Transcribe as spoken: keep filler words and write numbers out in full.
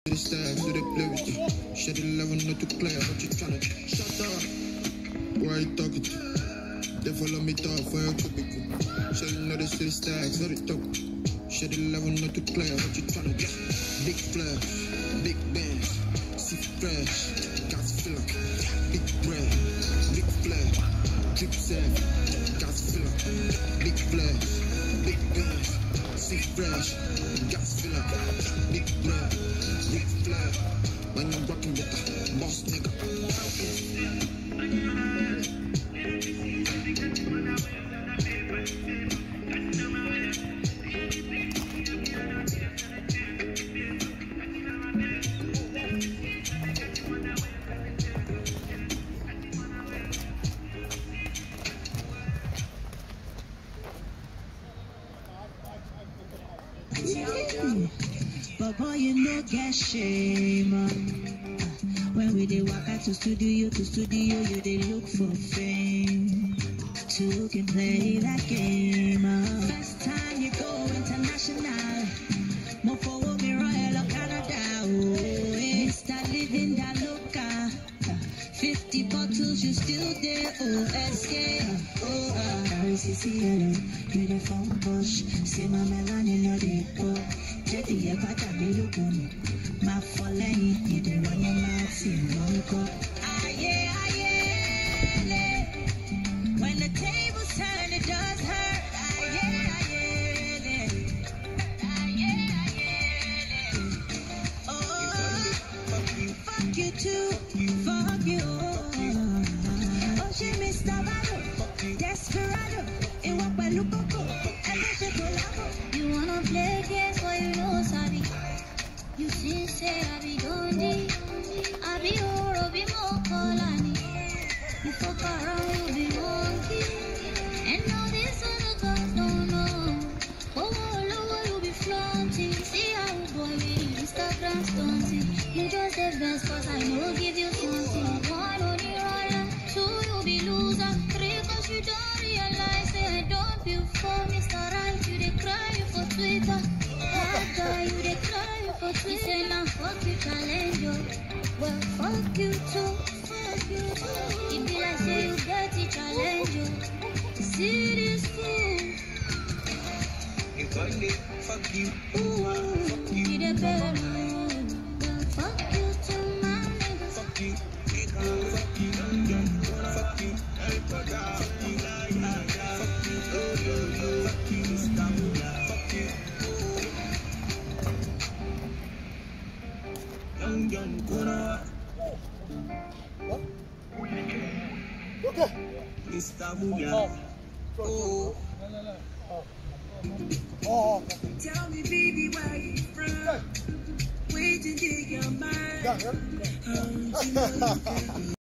the style, so they play with you. Shed the level, not too clear, what you tryna do? Shut up. Why you talking to? They follow me talk for your cubicle. Shed the know the city style, so they talk. Shed the level, not too clear, what you tryna do? Big flash, big bands, see fresh, gas filler, big bread, big flash, drip set, gas filler, big flash, big bands, see fresh, gas filler, big bread, big flash. When I'm rocking with the boss nigga. But boy, you no get shame. uh. When we dey walk out to studio, to studio, you dey look for fame. Two can play that game. uh. First time you go international, more for me Royal of Canada. Oh, Mister Living that loca. Fifty bottles, you still there. Oh, escape. Oh, uh, C C L, uniform push. See my melanin on the book. Jetty, I got a little my falling, you don't want your mouth, see no go. Aye, aye, when the tables turn, it does hurt. Aye, aye, aye, aye, oh, fuck you too, fuck you. Oh, she missed the battle, desperado, it won't be look up, and it's a collabo. You wanna play games, but you know, sorry. You see, say I be dondi, I be oro, be more colani. You fuck around, you be monkey. And now these other girls don't know. Oh, all over you be flaunting. See how boy with Instagram stunting. You just the best cause I know give you something. One on the roller, two you be loser. Three cause you don't realize that I don't feel for Mister Right. You dey cry for Twitter. That guy you dey cry. You say now fuck you challenge you. Well fuck you too, fuck you too. It be like say you get it challenge you. See this fool. You got it, fuck you. Ooh, fuck you. You the better. Well fuck you too, my nigga. Fuck you, nigga. Fuck you, nigga. Fuck you, everybody. Fuck you, fuck you, oh yo yo. Fuck you, Istanbul. Fuck you. Young, young, gonna what? Okay. Mister Muya. Oh. Oh. Tell me, baby, where you from? Wait to dig your mind.